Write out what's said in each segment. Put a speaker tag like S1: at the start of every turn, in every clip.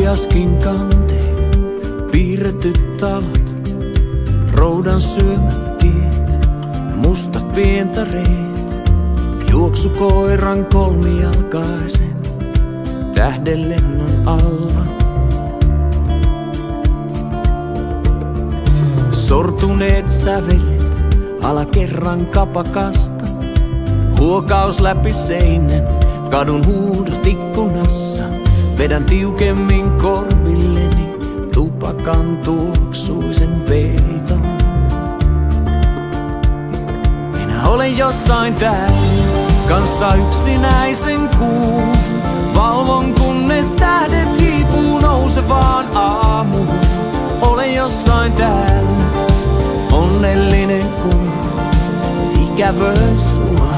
S1: Aljaskin kanteen piirretyt talot, roudan syömät tiet ja mustat pientareet, juoksukoiran kolmijalkaisen tähdenlennon alla. Sortuneet sävelet alakerran kapakasta, huokaus läpi seinän, kadun huudot ikkunassa. Vedän tiukemmin korvilleni tupakan tuoksuisen peiton. Minä olen jossain täällä, kanssa yksinäisen kuun. Valvon kunnes tähdet hiipuu nousevaan aamuun. Olen jossain täällä, onnellinen kun ikävöin sua.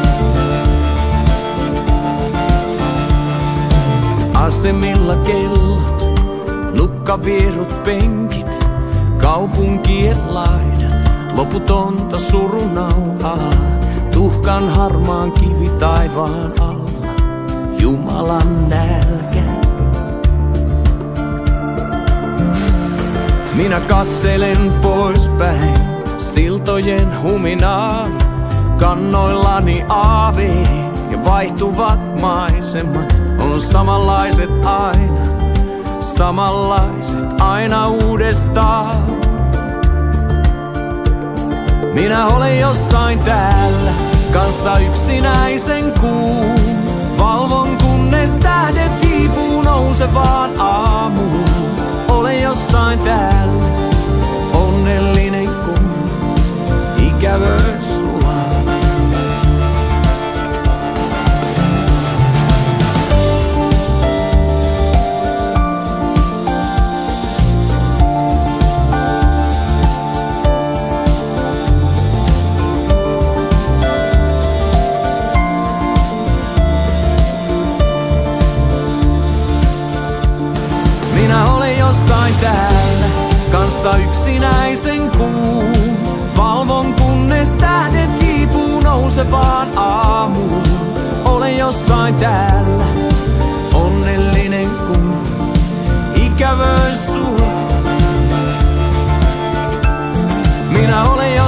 S1: Asemilla kellot, nukkavierut penkit, kaupunkien laidat, loputonta surunauhaa, tuhkan harmaan kivi taivaan alla, Jumalan nälkä. Minä katselen poispäin siltojen huminaan, kannoillani aaveet ja vaihtuvat maisemat on samanlaiset aina uudestaan. Minä olen jossain täällä, kanssa yksinäisen kuun. Valvon kunnes tähdet hiipuu nousevaan aamuun. Olen jossain täällä, onnellinen kun ikävöin sua. Minä olen jossain täällä, kanssa yksinäisen kuun. Valvon kunnes tähdet hiipuu nousevaan aamuun. Olen jossain täällä, onnellinen kun ikävöin sua. Minä olen